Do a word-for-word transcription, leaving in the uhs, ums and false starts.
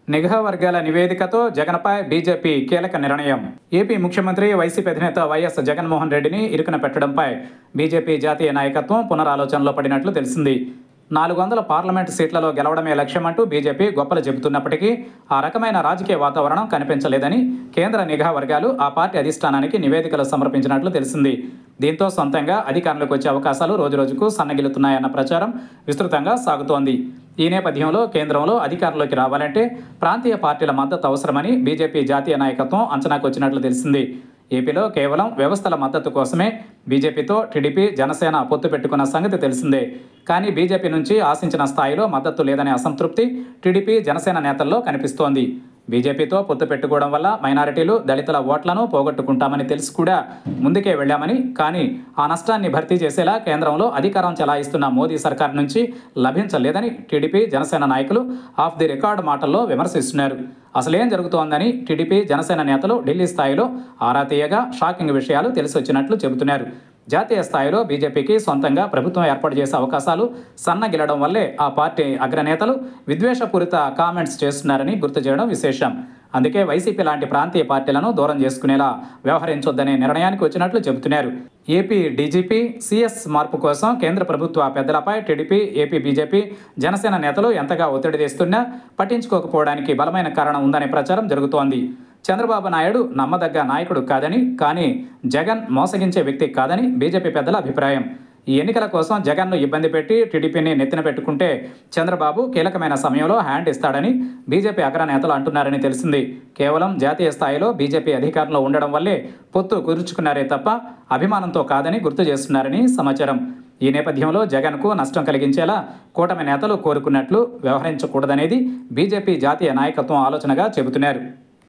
నిఘా వర్గాల నివేదికతో జగన్పై బీజేపీ కీలక నిర్ణయం. ఏపీ ముఖ్యమంత్రి వైసీపీ అధినేత వైఎస్ జగన్మోహన్ రెడ్డిని ఇరుకున పెట్టడంపై బీజేపీ జాతీయ నాయకత్వం పునరాలోచనలో పడినట్లు తెలిసింది. నాలుగు వందల పార్లమెంటు సీట్లలో గెలవడమే లక్ష్యమంటూ బీజేపీ గొప్పలు చెబుతున్నప్పటికీ ఆ రకమైన రాజకీయ వాతావరణం కనిపించలేదని కేంద్ర నిఘా వర్గాలు ఆ పార్టీ అధిష్టానానికి నివేదికలు సమర్పించినట్లు తెలిసింది. దీంతో సొంతంగా అధికారంలోకి వచ్చే అవకాశాలు రోజురోజుకు సన్నగిలుతున్నాయన్న ప్రచారం విస్తృతంగా సాగుతోంది. ఈ నేపథ్యంలో కేంద్రంలో అధికారంలోకి రావాలంటే ప్రాంతీయ పార్టీల మద్దతు అవసరమని బీజేపీ జాతీయ నాయకత్వం అంచనాకు వచ్చినట్లు తెలిసింది. ఏపీలో కేవలం వ్యవస్థల మద్దతు కోసమే బీజేపీతో టీడీపీ, జనసేన పొత్తు పెట్టుకున్న సంగతి తెలిసిందే. కానీ బీజేపీ నుంచి ఆశించిన స్థాయిలో మద్దతు లేదనే అసంతృప్తి టీడీపీ, జనసేన నేతల్లో కనిపిస్తోంది. బీజేపీతో పొత్తు పెట్టుకోవడం వల్ల మైనారిటీలు, దళితుల ఓట్లను పోగొట్టుకుంటామని తెలిసి కూడా ముందుకే వెళ్లామని, కానీ ఆ నష్టాన్ని భర్తీ చేసేలా కేంద్రంలో అధికారం చెలాయిస్తున్న మోదీ సర్కార్ నుంచి లభించలేదని టీడీపీ, జనసేన నాయకులు ఆఫ్ ది రికార్డ్ మాటల్లో విమర్శిస్తున్నారు. అసలేం జరుగుతోందని టీడీపీ, జనసేన నేతలు ఢిల్లీ స్థాయిలో ఆరా తీయగా షాకింగ్ విషయాలు తెలిసొచ్చినట్లు చెబుతున్నారు. జాతీయ స్థాయిలో బీజేపీకి సొంతంగా ప్రభుత్వం ఏర్పాటు చేసే అవకాశాలు సన్నగిలడం వల్లే ఆ పార్టీ అగ్రనేతలు విద్వేషపూరిత కామెంట్స్ చేస్తున్నారని గుర్తు చేయడం విశేషం. అందుకే వైసీపీ లాంటి ప్రాంతీయ పార్టీలను దూరం చేసుకునేలా వ్యవహరించొద్దనే నిర్ణయానికి వచ్చినట్లు చెబుతున్నారు. ఏపీ డీజీపీ, సీఎస్ మార్పు కోసం కేంద్ర ప్రభుత్వ పెద్దలపై టీడీపీ, ఏపీ బీజేపీ, జనసేన నేతలు ఎంతగా ఒత్తిడి తెస్తున్నా పట్టించుకోకపోవడానికి బలమైన కారణం ఉందనే ప్రచారం జరుగుతోంది. చంద్రబాబు నాయుడు నమ్మదగ్గ నాయకుడు కాదని, కానీ జగన్ మోసగించే వ్యక్తి కాదని బీజేపీ పెద్దల అభిప్రాయం. ఈ ఎన్నికల కోసం జగన్ను ఇబ్బంది పెట్టి టీడీపీని నెత్తిన పెట్టుకుంటే చంద్రబాబు కీలకమైన సమయంలో హ్యాండ్ ఇస్తాడని బీజేపీ అగ్రనేతలు అంటున్నారని తెలిసింది. కేవలం జాతీయ స్థాయిలో బీజేపీ అధికారంలో ఉండడం వల్లే పొత్తు కుదుర్చుకున్నారే తప్ప అభిమానంతో కాదని గుర్తు చేస్తున్నారని సమాచారం. ఈ నేపథ్యంలో జగన్కు నష్టం కలిగించేలా కూటమి నేతలు కోరుకున్నట్లు వ్యవహరించకూడదనేది బీజేపీ జాతీయ నాయకత్వం ఆలోచనగా చెబుతున్నారు.